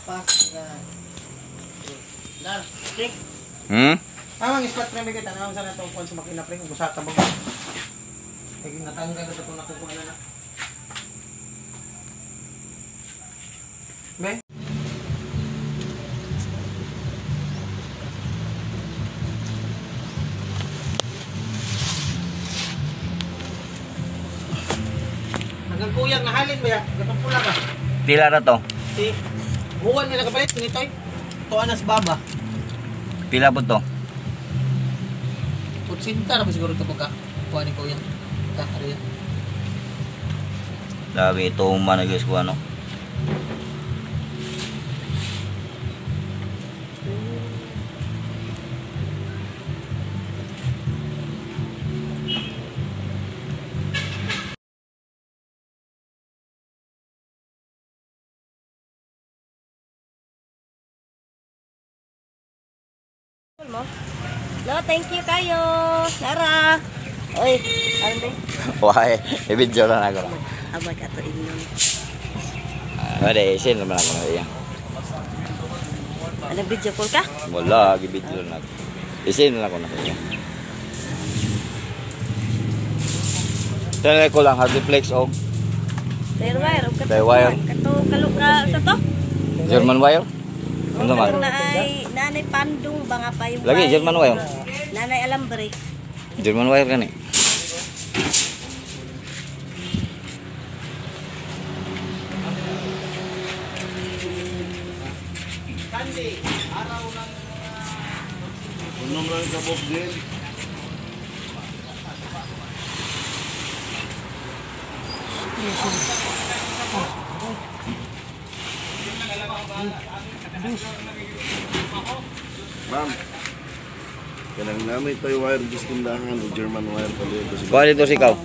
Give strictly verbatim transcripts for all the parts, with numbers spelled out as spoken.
pa. Lar, King. Hmm? Amang spot pre kita na sa natong kon sa makina pre kung gusata mo. Kaya natanggal ko kung nakukuha na na. Be? Hanggang kuyang nahalin ba ya? Gatong pula ba? Pila na to? Si buwan nila kapalit nitoy. Tuan nas baba. Pila po to? Kutsinta na ba siguro ito pagka kuha ni Kuya? Kakariya. Dami itong managos ko ano. Mo? Lo, thank you kayo. Lara. Oy, ano ba? Why? I-video lang ako. Abay ka to inyo. Ah, wala, isin naman ako na iya. Ano video call ka? Wala, i-video lang ako. Isin lang ako na iya. Tanay ko lang, hardiplex o Wire wire. Wire wire. Kato kalok ka sa to? German wire? Ano naman? Nanay, nanay pandong ba nga pa yung Lagi, wire? German wire. Nanay alambre. German wire kan eh. Sunday, araw ng Unom lang ka bob din. Ma'am, kanang namin tayo wire just tindahan o German wire pala. Kuha dito si ikaw.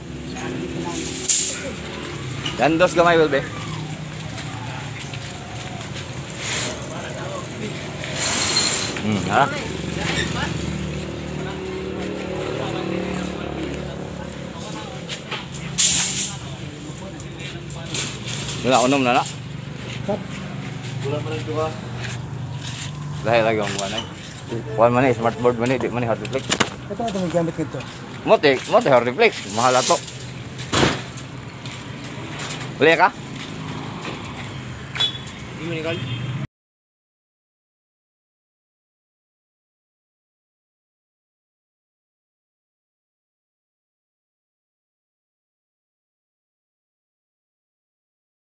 Gandos gamay, Wilbe. Hmm, ha? Wala, unom na na. Wala pa rin ito ha. Dahil lagi ang buwan ay. Kuhan man eh, smartboard man eh, di man eh, hard reflex. ito ito may gamit nito. Mote, mote hard reflex, mahal ato. Uli ka? Hindi mo nikal.